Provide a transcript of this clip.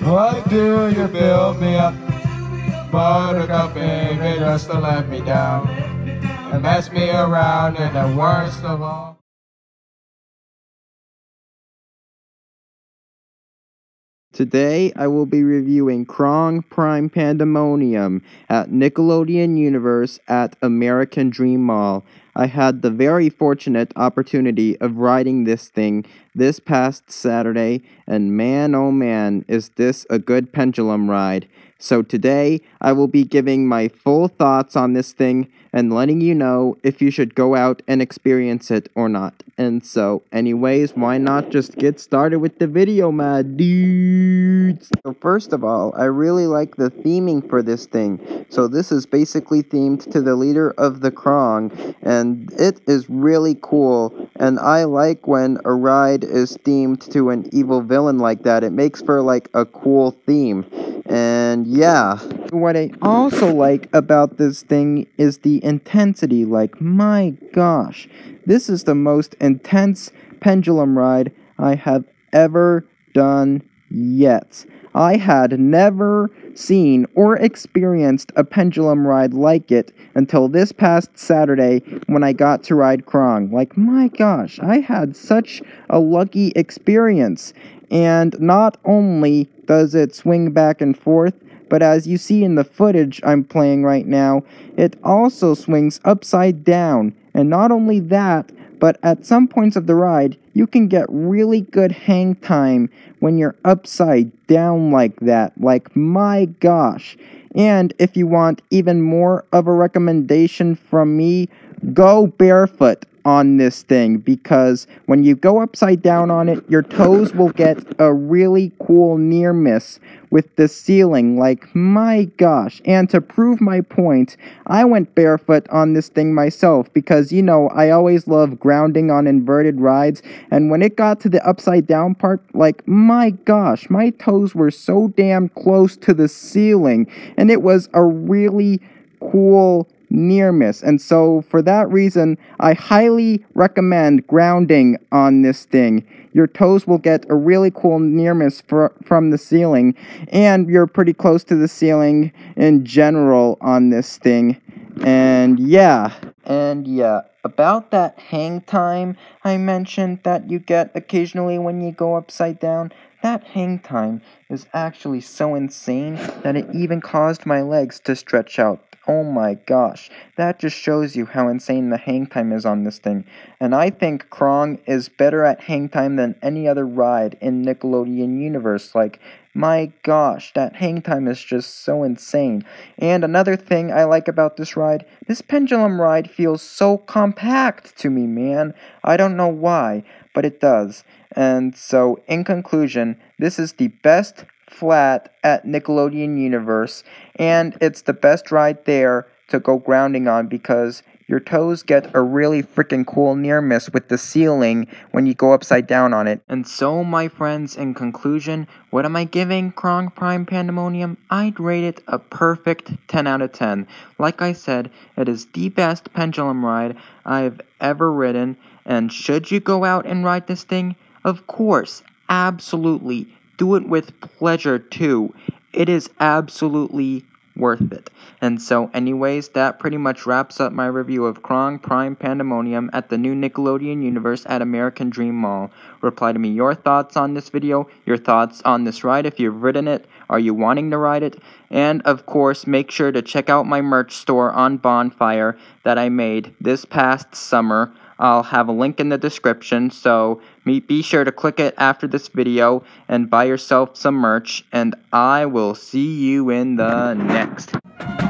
Why do you build me up? Buttercup, baby, just to let me down and mess me around, and the worst of all. Today, I will be reviewing Kraang Prime Pandemonium at Nickelodeon Universe at American Dream Mall. I had the very fortunate opportunity of riding this thing this past Saturday, and man oh man, is this a good pendulum ride. So today, I will be giving my full thoughts on this thing and letting you know if you should go out and experience it or not. And so, anyways, why not just get started with the video, my dudes? So first of all, I really like the theming for this thing. So this is basically themed to the leader of the Kraang, and it is really cool. And I like when a ride is themed to an evil villain like that. It makes for like a cool theme. And yeah, what I also like about this thing is the intensity. Like, my gosh, this is the most intense pendulum ride I have ever done yet. I had never seen or experienced a pendulum ride like it until this past Saturday when I got to ride Kraang. Like, my gosh, I had such a lucky experience. And not only does it swing back and forth, but as you see in the footage I'm playing right now, it also swings upside down. And not only that, but at some points of the ride, you can get really good hang time when you're upside down like that. Like, my gosh. And if you want even more of a recommendation from me, go barefoot on this thing, because when you go upside down on it, your toes will get a really cool near miss with the ceiling. Like, my gosh. And to prove my point, I went barefoot on this thing myself because, you know, I always love grounding on inverted rides, and when it got to the upside down part, like, my gosh, my toes were so damn close to the ceiling, and it was a really cool near miss. And so for that reason, I highly recommend grounding on this thing. Your toes will get a really cool near miss from the ceiling, and you're pretty close to the ceiling in general on this thing. And yeah, about that hang time I mentioned that you get occasionally when you go upside down, that hang time is actually so insane that it even caused my legs to stretch out. Oh my gosh, that just shows you how insane the hang time is on this thing. And I think Kraang is better at hang time than any other ride in Nickelodeon Universe. Like, my gosh, that hang time is just so insane. And another thing I like about this ride, this pendulum ride feels so compact to me, man. I don't know why, but it does. And so, in conclusion, this is the best flat at Nickelodeon Universe, and it's the best ride there to go grounding on because your toes get a really freaking cool near miss with the ceiling when you go upside down on it. And so, my friends, in conclusion, what am I giving Kraang Prime Pandemonium? I'd rate it a perfect 10 out of 10. Like I said, it is the best pendulum ride I've ever ridden, and should you go out and ride this thing? Of course, absolutely. Do it with pleasure too. It is absolutely worth it. And so anyways, that pretty much wraps up my review of Kraang Prime Pandemonium at the new Nickelodeon Universe at American Dream Mall. Reply to me your thoughts on this video, your thoughts on this ride if you've ridden it, are you wanting to ride it, and of course make sure to check out my merch store on Bonfire that I made this past summer. I'll have a link in the description, so be sure to click it after this video and buy yourself some merch, and I will see you in the next.